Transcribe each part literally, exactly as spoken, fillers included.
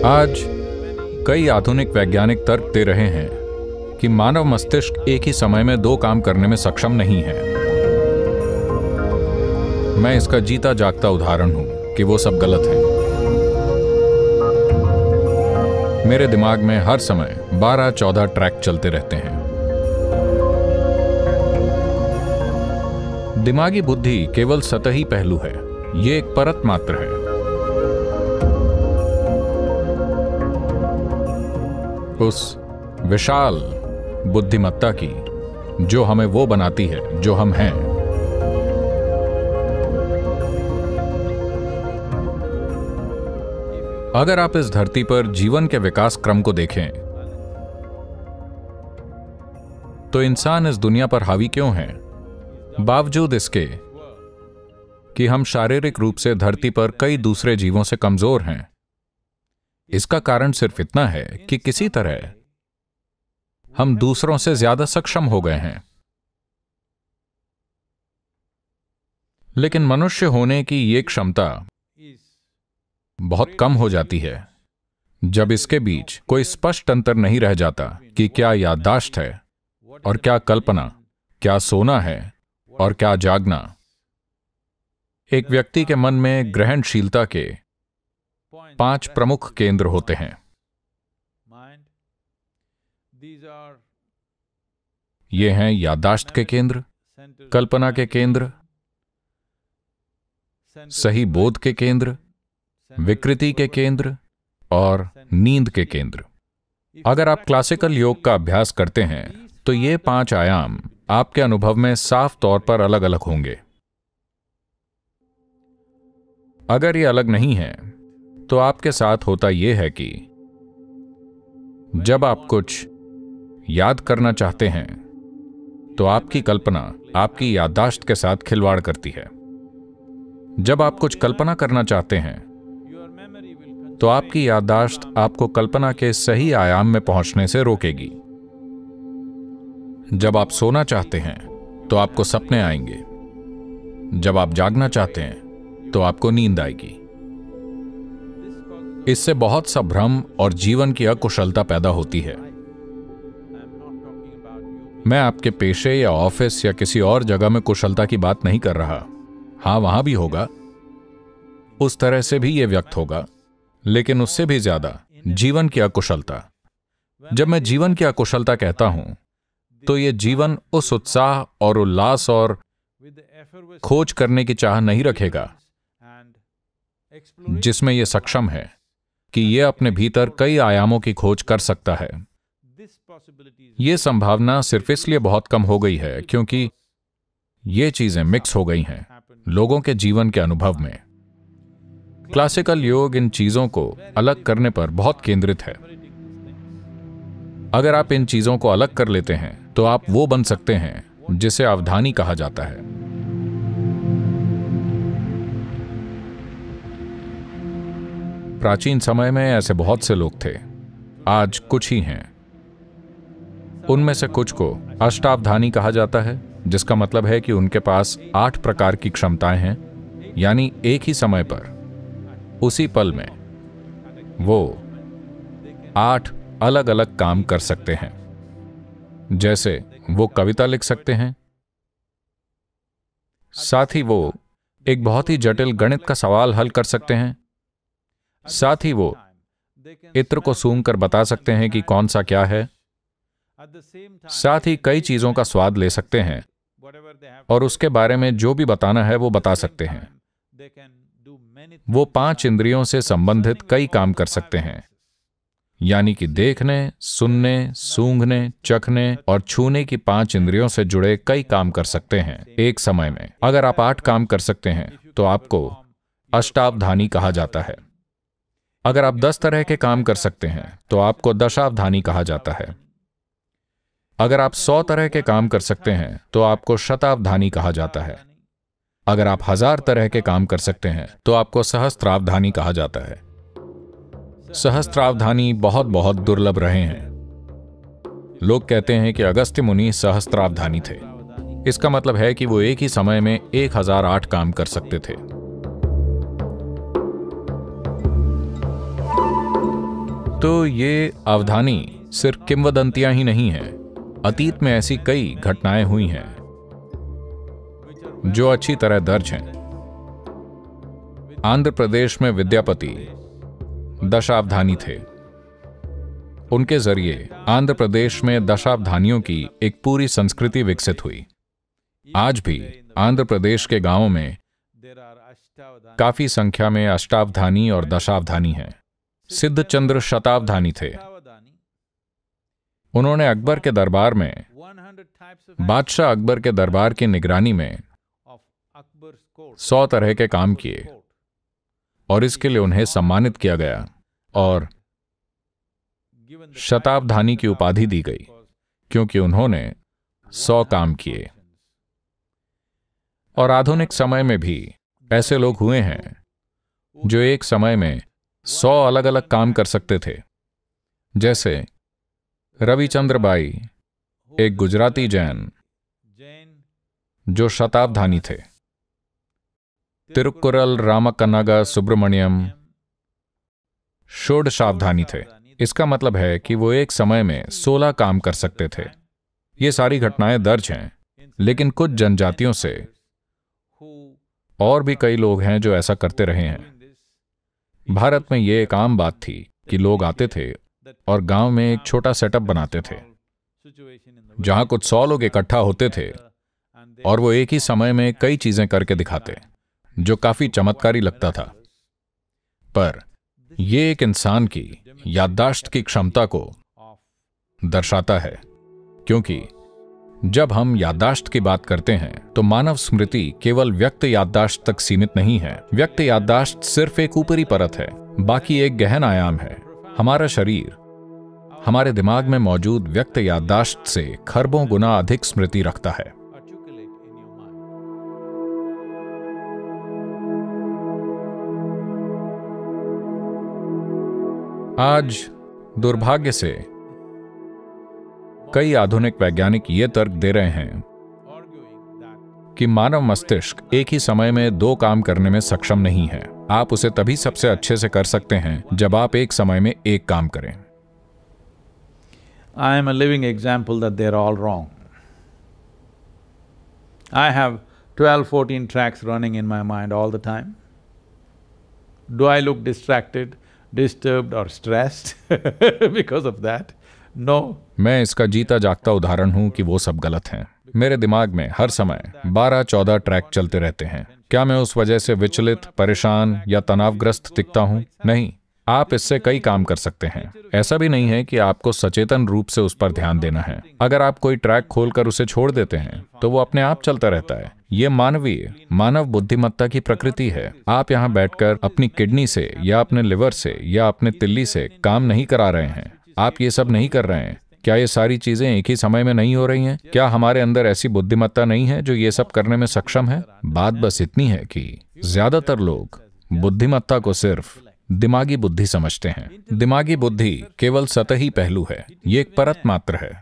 आज कई आधुनिक वैज्ञानिक तर्क दे रहे हैं कि मानव मस्तिष्क एक ही समय में दो काम करने में सक्षम नहीं है। मैं इसका जीता जागता उदाहरण हूं कि वो सब गलत है। मेरे दिमाग में हर समय बारह चौदह ट्रैक चलते रहते हैं। दिमागी बुद्धि केवल सतही पहलू है, ये एक परत मात्र है। उस विशाल बुद्धिमत्ता की जो हमें वो बनाती है जो हम हैं। अगर आप इस धरती पर जीवन के विकास क्रम को देखें तो इंसान इस दुनिया पर हावी क्यों है? बावजूद इसके कि हम शारीरिक रूप से धरती पर कई दूसरे जीवों से कमजोर हैं। इसका कारण सिर्फ इतना है कि किसी तरह हम दूसरों से ज्यादा सक्षम हो गए हैं। लेकिन मनुष्य होने की ये क्षमता बहुत कम हो जाती है जब इसके बीच कोई स्पष्ट अंतर नहीं रह जाता कि क्या याददाश्त है और क्या कल्पना, क्या सोना है और क्या जागना। एक व्यक्ति के मन में ग्रहणशीलता के पांच प्रमुख केंद्र होते हैं। ये हैं याददाश्त के केंद्र, कल्पना के केंद्र, सही बोध के केंद्र, विकृति के केंद्र और नींद के केंद्र। अगर आप क्लासिकल योग का अभ्यास करते हैं तो ये पांच आयाम आपके अनुभव में साफ तौर पर अलग अलग होंगे। अगर ये अलग नहीं है तो आपके साथ होता यह है कि जब आप कुछ याद करना चाहते हैं तो आपकी कल्पना आपकी याददाश्त के साथ खिलवाड़ करती है। जब आप कुछ कल्पना करना चाहते हैं तो आपकी याददाश्त आपको कल्पना के सही आयाम में पहुंचने से रोकेगी। जब आप सोना चाहते हैं तो आपको सपने आएंगे। जब आप जागना चाहते हैं तो आपको नींद आएगी। इससे बहुत सा भ्रम और जीवन की अकुशलता पैदा होती है। मैं आपके पेशे या ऑफिस या किसी और जगह में कुशलता की बात नहीं कर रहा। हां, वहां भी होगा, उस तरह से भी यह व्यक्त होगा, लेकिन उससे भी ज्यादा जीवन की अकुशलता। जब मैं जीवन की अकुशलता कहता हूं तो यह जीवन उस उत्साह और उल्लास और खोज करने की चाह नहीं रखेगा जिसमें यह सक्षम है कि यह अपने भीतर कई आयामों की खोज कर सकता है। यह संभावना सिर्फ इसलिए बहुत कम हो गई है क्योंकि ये चीजें मिक्स हो गई हैं लोगों के जीवन के अनुभव में। क्लासिकल योग इन चीजों को अलग करने पर बहुत केंद्रित है। अगर आप इन चीजों को अलग कर लेते हैं तो आप वो बन सकते हैं जिसे अवधानी कहा जाता है। प्राचीन समय में ऐसे बहुत से लोग थे, आज कुछ ही हैं। उनमें से कुछ को अष्टावधानी कहा जाता है, जिसका मतलब है कि उनके पास आठ प्रकार की क्षमताएं हैं, यानी एक ही समय पर उसी पल में वो आठ अलग अलग काम कर सकते हैं। जैसे वो कविता लिख सकते हैं, साथ ही वो एक बहुत ही जटिल गणित का सवाल हल कर सकते हैं, साथ ही वो इत्र को सूंघ कर बता सकते हैं कि कौन सा क्या है, साथ ही कई चीजों का स्वाद ले सकते हैं और उसके बारे में जो भी बताना है वो बता सकते हैं। वो पांच इंद्रियों से संबंधित कई काम कर सकते हैं, यानी कि देखने, सुनने, सूंघने, चखने और छूने की पांच इंद्रियों से जुड़े कई काम कर सकते हैं एक समय में। अगर आप आठ काम कर सकते हैं तो आपको अष्टावधानी कहा जाता है। अगर आप दस तरह के काम कर सकते हैं तो आपको दशावधानी कहा जाता है। अगर आप सौ तरह के काम कर सकते हैं तो आपको शतावधानी कहा जाता है। अगर आप हजार तरह के काम कर सकते हैं तो आपको सहस्त्रावधानी कहा जाता है। सहस्त्रावधानी बहुत बहुत दुर्लभ रहे हैं। लोग कहते हैं कि अगस्त्य मुनि सहस्त्रावधानी थे। इसका मतलब है कि वो एक ही समय में एक हजार आठ काम कर सकते थे। तो ये अवधानी सिर्फ किंवदंतियां ही नहीं हैं, अतीत में ऐसी कई घटनाएं हुई हैं जो अच्छी तरह दर्ज हैं। आंध्र प्रदेश में विद्यापति दशावधानी थे। उनके जरिए आंध्र प्रदेश में दशावधानियों की एक पूरी संस्कृति विकसित हुई। आज भी आंध्र प्रदेश के गांवों में काफी संख्या में अष्टावधानी और दशावधानी हैं। सिद्धचंद्र शतावधानी थे। उन्होंने अकबर के दरबार में, बादशाह अकबर के दरबार की निगरानी में सौ तरह के काम किए और इसके लिए उन्हें सम्मानित किया गया और शतावधानी की उपाधि दी गई क्योंकि उन्होंने सौ काम किए। और आधुनिक समय में भी ऐसे लोग हुए हैं जो एक समय में सौ अलग अलग काम कर सकते थे, जैसे रविचंद्र बाई, एक गुजराती जैन जो शतावधानी थे। तिरुक्कुरल रामकन्नागा सुब्रमण्यम षोडशावधानी थे। इसका मतलब है कि वो एक समय में सोलह काम कर सकते थे। ये सारी घटनाएं दर्ज हैं, लेकिन कुछ जनजातियों से और भी कई लोग हैं जो ऐसा करते रहे हैं। भारत में ये एक आम बात थी कि लोग आते थे और गांव में एक छोटा सेटअप बनाते थे जहां कुछ सौ लोग इकट्ठा होते थे और वो एक ही समय में कई चीजें करके दिखाते, जो काफी चमत्कारी लगता था। पर यह एक इंसान की याददाश्त की क्षमता को दर्शाता है, क्योंकि जब हम याददाश्त की बात करते हैं तो मानव स्मृति केवल व्यक्त याददाश्त तक सीमित नहीं है। व्यक्त याददाश्त सिर्फ एक ऊपरी परत है, बाकी एक गहन आयाम है। हमारा शरीर हमारे दिमाग में मौजूद व्यक्त याददाश्त से खरबों गुना अधिक स्मृति रखता है। आज दुर्भाग्य से कई आधुनिक वैज्ञानिक ये तर्क दे रहे हैं कि मानव मस्तिष्क एक ही समय में दो काम करने में सक्षम नहीं है। आप उसे तभी सबसे अच्छे से कर सकते हैं जब आप एक समय में एक काम करें। I am a living example that they're all wrong. I have twelve, fourteen tracks running in my mind all the time. Do I look distracted, disturbed or stressed because of that? No. मैं इसका जीता जागता उदाहरण हूं कि वो सब गलत हैं। मेरे दिमाग में हर समय बारह चौदह ट्रैक चलते रहते हैं। क्या मैं उस वजह से विचलित, परेशान या तनावग्रस्त दिखता हूं? नहीं। आप इससे कई काम कर सकते हैं। ऐसा भी नहीं है कि आपको सचेतन रूप से उस पर ध्यान देना है। अगर आप कोई ट्रैक खोलकर उसे छोड़ देते हैं तो वो अपने आप चलता रहता है। ये मानवीय, मानव बुद्धिमत्ता की प्रकृति है। आप यहाँ बैठकर अपनी किडनी से या अपने लिवर से या अपने तिल्ली से काम नहीं करा रहे हैं। आप ये सब नहीं कर रहे हैं। क्या ये सारी चीजें एक ही समय में नहीं हो रही हैं? क्या हमारे अंदर ऐसी बुद्धिमत्ता नहीं है जो ये सब करने में सक्षम है? बात बस इतनी है कि ज्यादातर लोग बुद्धिमत्ता को सिर्फ दिमागी बुद्धि समझते हैं। दिमागी बुद्धि केवल सतही पहलू है, ये एक परत मात्र है।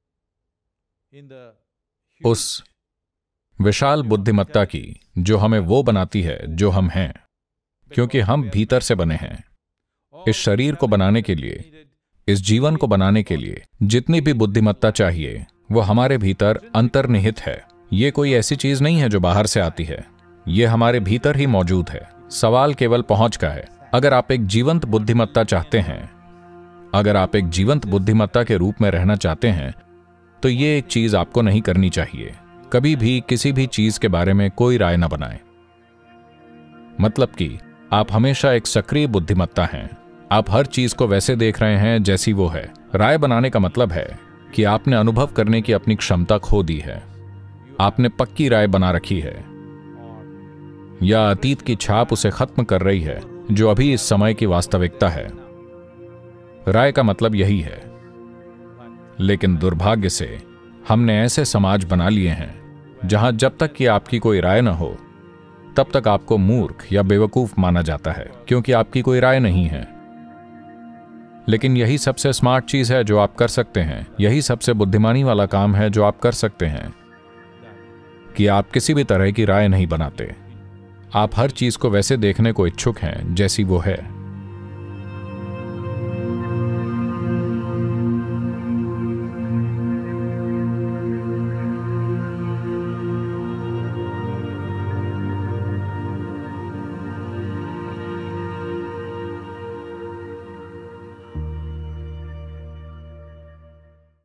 उस विशाल बुद्धिमत्ता की जो हमें वो बनाती है जो हम हैं, क्योंकि हम भीतर से बने हैं। इस शरीर को बनाने के लिए, इस जीवन को बनाने के लिए जितनी भी बुद्धिमत्ता चाहिए वो हमारे भीतर अंतर्निहित है। ये कोई ऐसी चीज नहीं है जो बाहर से आती है, ये हमारे भीतर ही मौजूद है। सवाल केवल पहुंच का है। अगर आप एक जीवंत बुद्धिमत्ता चाहते हैं, अगर आप एक जीवंत बुद्धिमत्ता के रूप में रहना चाहते हैं, तो ये एक चीज आपको नहीं करनी चाहिए। कभी भी किसी भी चीज के बारे में कोई राय न बनाएं। मतलब कि आप हमेशा एक सक्रिय बुद्धिमत्ता हैं। आप हर चीज को वैसे देख रहे हैं जैसी वो है। राय बनाने का मतलब है कि आपने अनुभव करने की अपनी क्षमता खो दी है। आपने पक्की राय बना रखी है या अतीत की छाप उसे खत्म कर रही है जो अभी इस समय की वास्तविकता है। राय का मतलब यही है। लेकिन दुर्भाग्य से हमने ऐसे समाज बना लिए हैं जहां जब तक कि आपकी कोई राय न हो तब तक आपको मूर्ख या बेवकूफ माना जाता है, क्योंकि आपकी कोई राय नहीं है। लेकिन यही सबसे स्मार्ट चीज है जो आप कर सकते हैं। यही सबसे बुद्धिमानी वाला काम है जो आप कर सकते हैं कि आप किसी भी तरह की राय नहीं बनाते। आप हर चीज को वैसे देखने को इच्छुक हैं जैसी वो है।